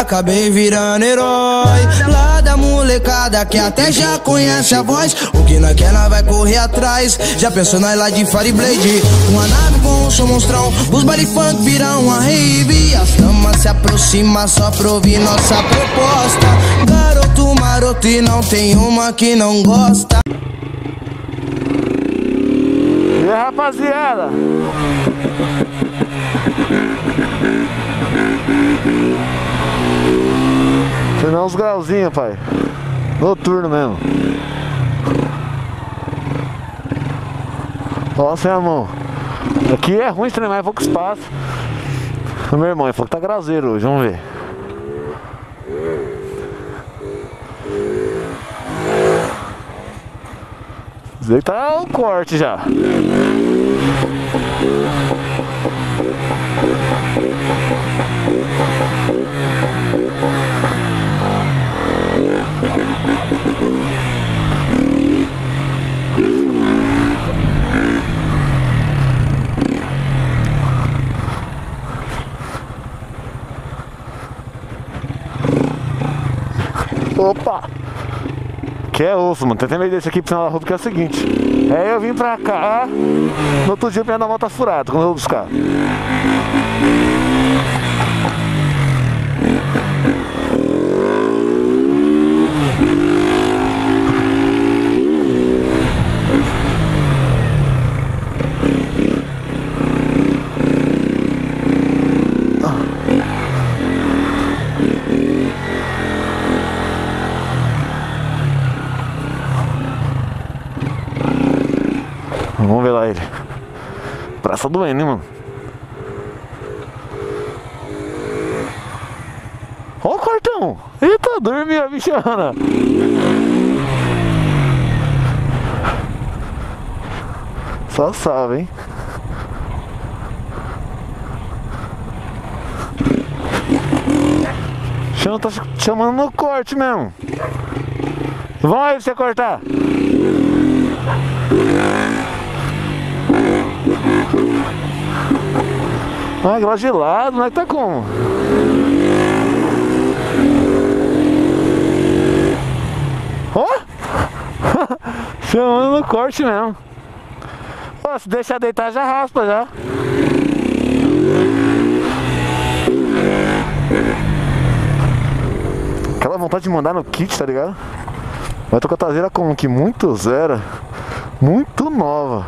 acabei virando herói. Lá da molecada que até já conhece a voz. O que nós quer, nós vai correr atrás. Já pensou nós lá de Fire Blade? Uma nave com um som monstrão. Os baile funk viram uma rave. As damas se aproximam só pra ouvir nossa proposta. Garoto maroto e não tem uma que não gosta. E aí, rapaziada? Tirar uns grauzinhos, pai. Noturno mesmo. Ó, sem a mão. Aqui é ruim treinar, é pouco espaço. O meu irmão, ele falou que tá grauzeiro hoje, vamos ver. Isso aí tá o corte já. Opa! Que é osso, mano. Tem até meio desse aqui pro final da rua, porque é o seguinte. Eu vim pra cá, no outro dia eu ia dar uma volta furada, quando eu vou buscar. Vamos ver lá ele. Praça doendo, hein, mano. Ó o quartão. Eita, dormiu a bichana. Só sabe, hein. O chão tá chamando no corte mesmo. Vamos aí pra você cortar. Ah, aquela gelado, mas tá como? Ó! Chamando no corte mesmo. Ó, se deixar deitar já raspa já. Aquela vontade de mandar no kit, tá ligado? Vai tô com a traseira como que muito zero. Muito nova.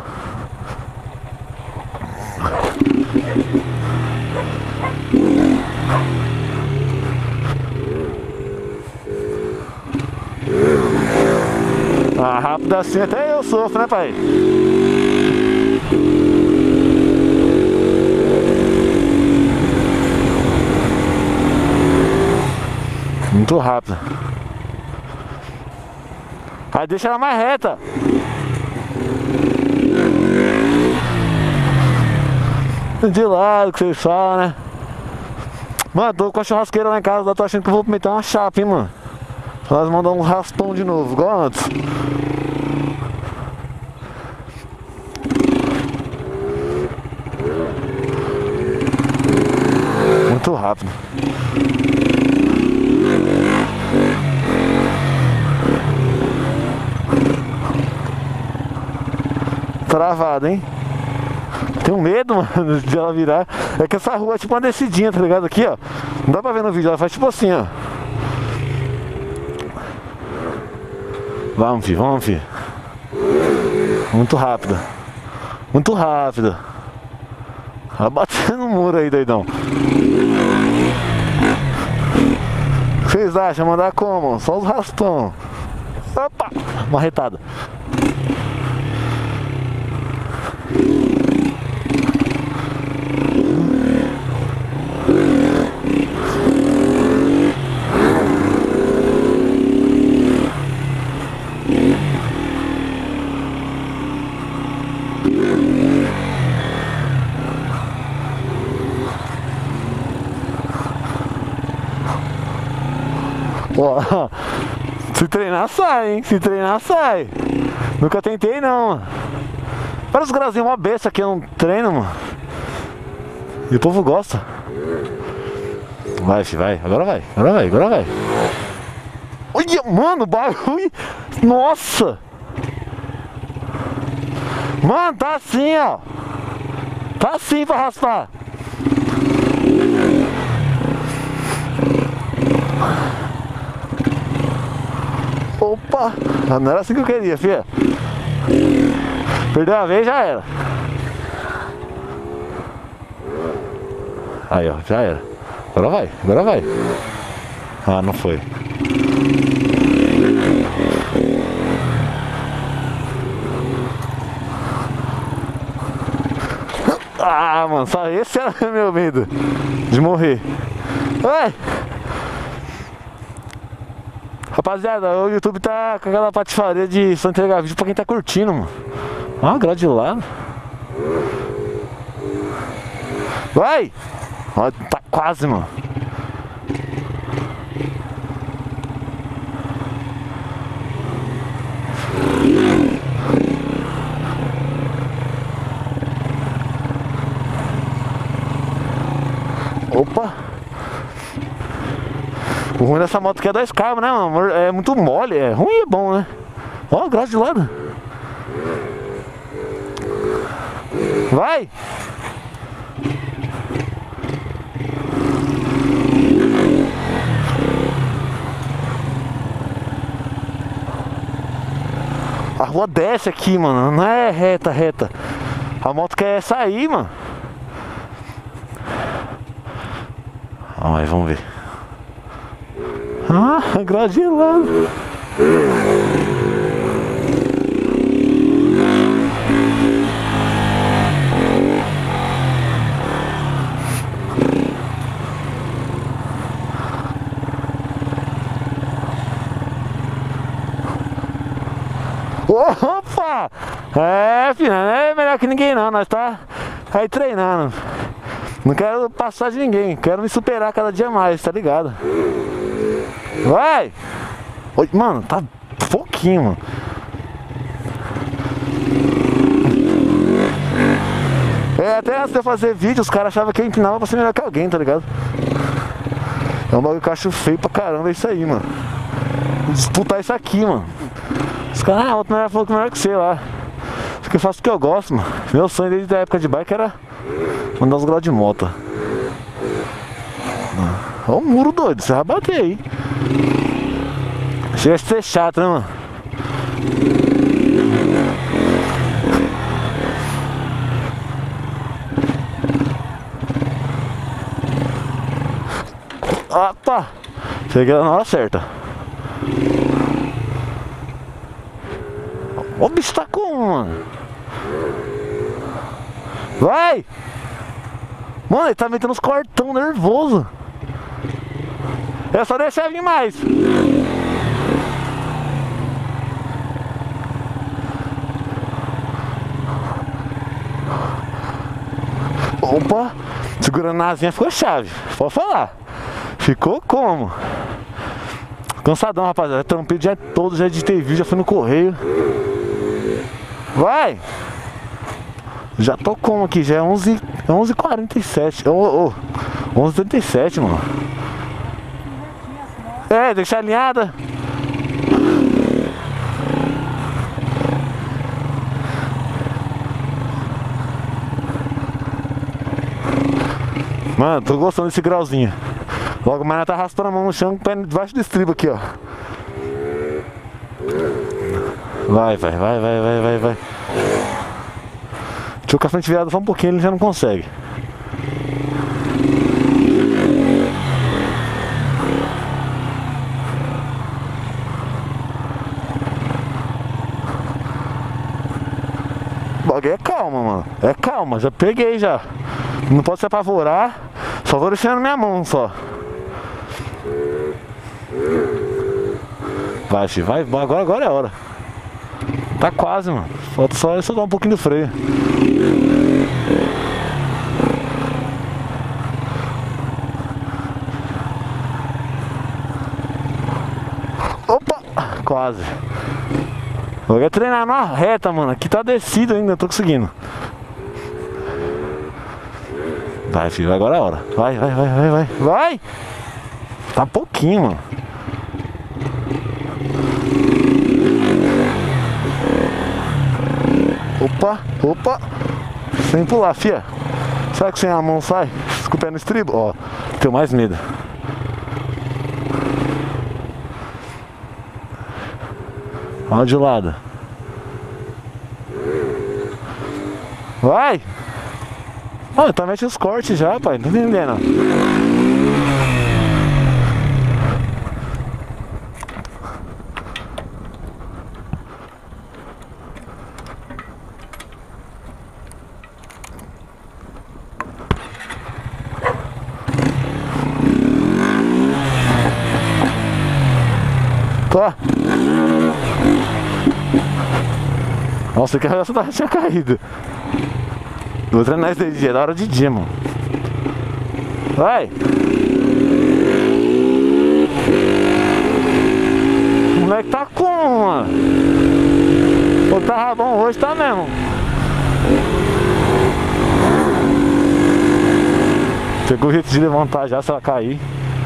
Ah, rápido assim até eu sofro, né, pai? Muito rápido. Aí deixa ela mais reta. De lado que vocês falam, né? Mano, tô com a churrasqueira lá em casa, tô achando que eu vou meter uma chapa, hein, mano. Nós mandamos um raspão de novo, igual antes. Muito rápido. Travado, hein? Tenho medo, mano, de ela virar. É que essa rua é tipo uma descidinha, tá ligado? Aqui, ó. Não dá pra ver no vídeo, ela faz tipo assim, ó. Vamos, filho, vamos, filho. Muito rápido. Muito rápido. Ela batendo no muro aí, doidão. O que vocês acham? Mandar como? Só os raspão. Opa! Marretada. Ó, se treinar sai, hein? Se treinar sai. Nunca tentei não, mano. Para os grazinhos, uma besta aqui, eu não treino, mano. E o povo gosta. Vai, filho, vai. Agora vai. Agora vai, agora vai. Olha, mano, o bagulho. Nossa. Mano, tá assim, ó. Tá assim pra raspar. Opa. Não era assim que eu queria, filha. Perdeu a vez, já era. Aí, ó, já era. Agora vai, agora vai. Ah, não foi. Ah, mano, só esse era meu medo de morrer. Ai. Rapaziada, o YouTube tá com aquela patifaria de só entregar vídeo pra quem tá curtindo, mano. Ah, grau de lado. Vai! Ó, tá quase, mano. Opa! O ruim dessa moto aqui é 2 cabos, né, mano? É muito mole, é ruim e é bom, né? Ó, graça de lado. Vai! A rua desce aqui, mano. Não é reta, reta. A moto quer sair, mano. Ó, aí, vamos ver. Ah, grau de lado. Opa! É, filho, não é melhor que ninguém não. Nós tá aí treinando. Não quero passar de ninguém. Quero me superar cada dia mais, tá ligado? Vai! Oi, mano, tá pouquinho, mano. É, até antes de eu fazer vídeo, os caras achavam que eu empinava pra ser melhor que alguém, tá ligado? É um bagulho que eu acho feio pra caramba, é isso aí, mano. Disputar isso aqui, mano. Os caras, outro melhor falou que melhor que você lá. Acho que eu faço o que eu gosto, mano. Meu sonho desde a época de bike era mandar uns graus de moto. Ó o muro doido, você vai bater aí. Chega a ser chato, né, mano? Opa! Cheguei na hora certa. Ó, o bicho tá como, mano? Vai! Mano, ele tá metendo uns cortão nervoso. É só deixar vir mais. Opa! Segurando na asinha ficou chave. Pode falar. Ficou como? Cansadão, rapaziada. Trampei o dia todo, já editei vídeo, já fui no correio. Vai! Já tô como aqui? Já é 11h47. 11h37, mano. É, deixa alinhada. Mano, tô gostando desse grauzinho. Logo mais ela tá arrastando a mão no chão, pé debaixo do estribo aqui, ó. Vai. Deixa eu com a frente virada só um pouquinho, ele já não consegue. O bagulho é calma, mano. É calma, já peguei já. Não pode se apavorar. Só vou deixando minha mão só. Vai, filho, vai. Agora é a hora. Tá quase, mano. Falta só dar um pouquinho do freio. Opa! Quase. Vou treinar na reta, mano. Aqui tá descido ainda, tô conseguindo. Vai, filho, agora é a hora. Vai. Tá pouquinho, mano. Opa, opa. Sem pular, fia. Será que sem a mão sai? Com o pé no estribo? Ó, tenho mais medo. Olha de lado. Vai! Olha, tá metendo os cortes já, pai. Não tô entendendo. Tô. Nossa, que essa tinha caído. Vou treinar isso aí de dia, da hora de dia, mano. Vai! O moleque tá como, mano? Pô, tava bom hoje, tá mesmo. Pegou o jeito de levantar já, se ela cair.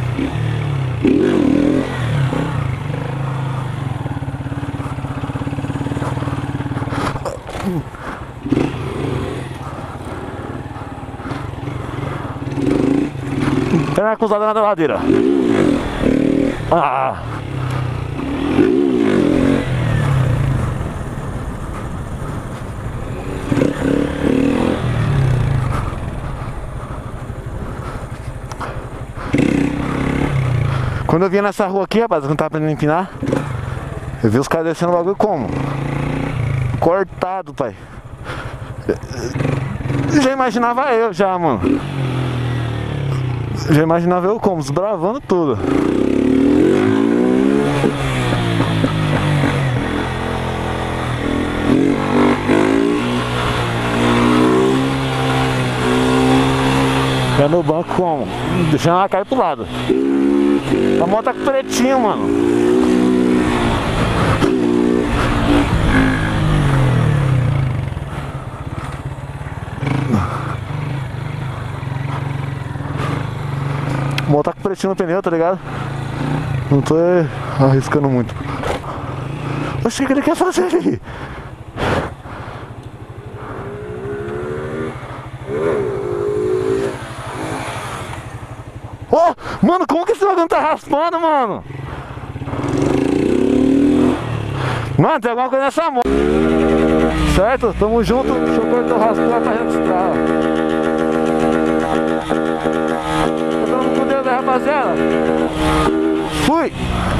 Perna cruzada na ladeira. Ah! Quando eu vinha nessa rua aqui, rapaz, quando tava aprendendo a empinar, eu vi os caras descendo o bagulho como? Cortado, pai. Já imaginava eu já, mano. Já imaginava eu como? Desbravando tudo. Pé no banco como? Deixando ela cair pro lado. A moto tá com pretinho, mano. A moto tá com pretinho no pneu, tá ligado? Não tô arriscando muito. Oxe, o que ele quer fazer ali? Oh, mano, como que esse bagulho tá raspando, mano? Mano, tem alguma coisa nessa moto. Certo? Tamo junto. Deixa eu cortar o raspão pra registrar. Tamo com Deus, né, rapaziada? Fui!